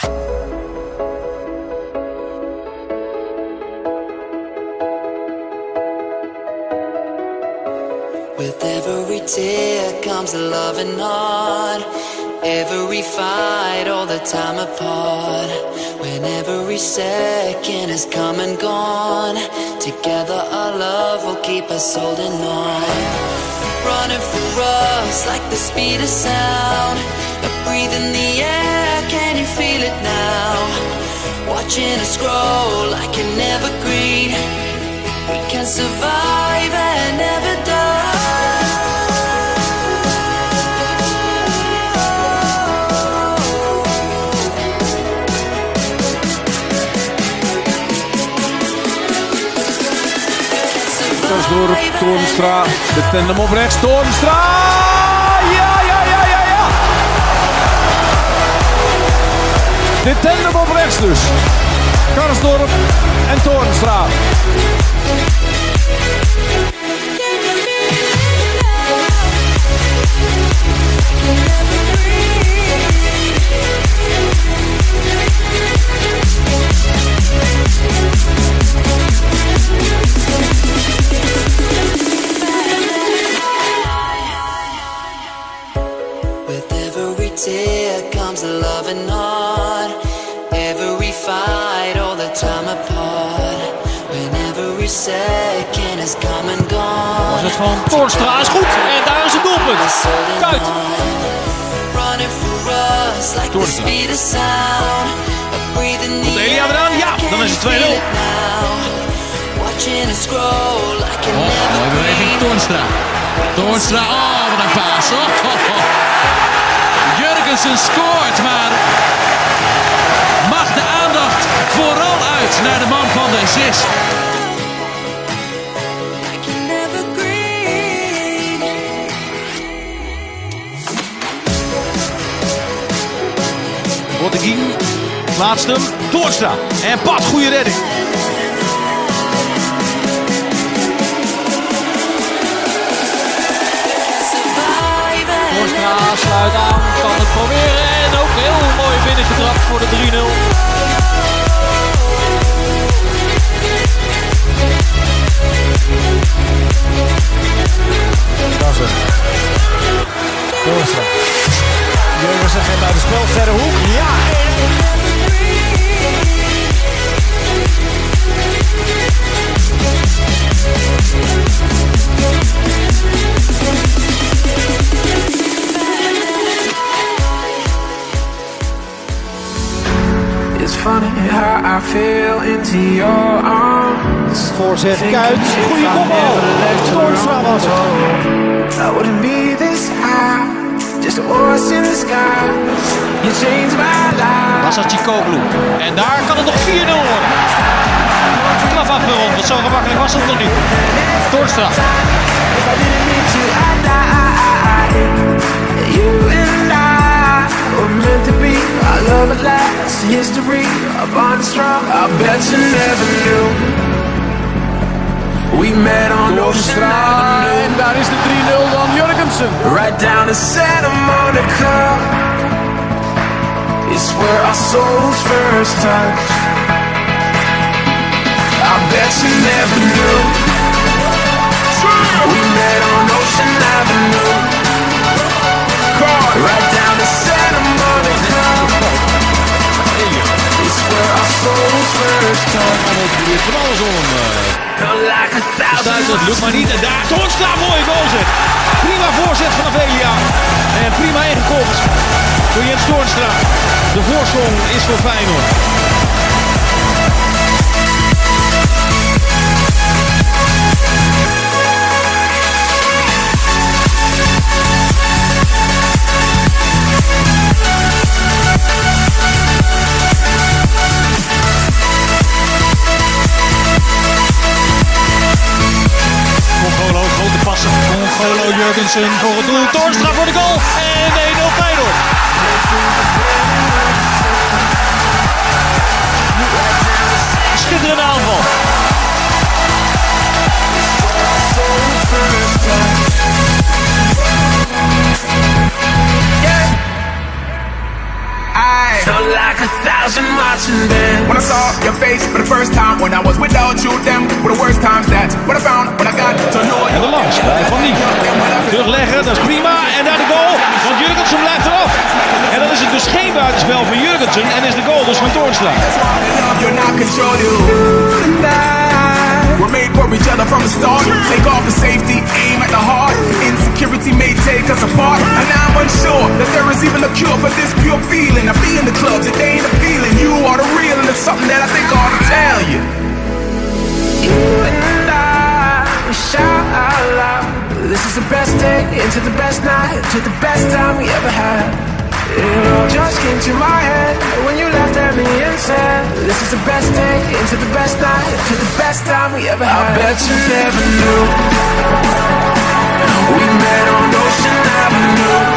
With every tear comes a loving heart. Every fight, all the time apart. When every second is come and gone, together our love will keep us holding on. Running for us like the speed of sound. A breathe in the air, can you feel it now? Watching us grow like an evergreen. We can survive and never die. Karsdorp, Toornstra, de tandem op rechts, Toornstra! Ja! De tandem op rechts dus. Karsdorp en Toornstra. Tear comes a loving heart. Every fight, all the time apart. When every second is come and gone. Was het van Toornstra is goed en daar is het doelpunt. Kuit. Toornstra. Komt Elia eraan? Ja, dan is het 2-0. Mooie beweging Toornstra. Toornstra, wat een paas. Jurgensen scoort, maar mag de aandacht vooral uit naar de man van de assist. Botteguin plaatst hem, Toornstra en Pat, goede redding. Toornstra sluit aan, kan het proberen en ook heel mooi binnengetrapt voor de 3-0. Kassen. Toornstra. Jurgensen geeft uit het spel, verre hoek. Ja! It's funny how I feel into your arms. Voorzet, Kuit, goede kopbal. Toornstra was het. I wouldn't be this high, just a horse in the sky. You changed my life. Masachikoglu. En daar kan het nog 4-0 worden. Klaf afgerond, want zo gemakkelijk was het nog niet. Toornstra. If I didn't meet you, I'd die. You and I were meant to be. Our love at last, history, our bond is strong. I bet you never knew. We met on Ocean Avenue. En daar is de 3-0 dan Jurgensen. Right down to Santa Monica. It's where our souls first touched. I bet you never knew. We met on Ocean Avenue. Right down to Santa Monica. It's where our souls first touched. Het probeert van alles om hem. Dat lukt maar niet. En daar Toornstra, mooie goal zeg. Prima voorzet van Avelia. En prima ingekopt door Jens Toornstra. De voorsprong is voor Feyenoord. Jurgensen voor het doel, Toornstra voor de goal en 1-0 Feyenoord. Schitterende aanval. I felt like 1,000 marching bands. When I saw your face for the first time, when I was without you, them were the worst times. That's what I found when I got to know you. En de langs bij Van Dijk. Terugleggen, dat is prima. En daar de goal, want Jurgensen blijft eraf. En dan is het dus geen buitenspel van Jurgensen en is de goal dus van Toornstra. We're made for each other from the start. Take off the safety, aim at the heart. Insecurity may take us apart, and I'm unsure that there is even a cure for this pure feeling. I be in the clubs, it ain't a feeling. You are the real, and it's something that I think I ought to tell you. You and I, we shout out loud. This is the best day into the best night, to the best time we ever had. It all just came to my head when you laughed at me and said, this is the best day into the best night, to the best time we ever had. I bet you never knew we met on Ocean Avenue.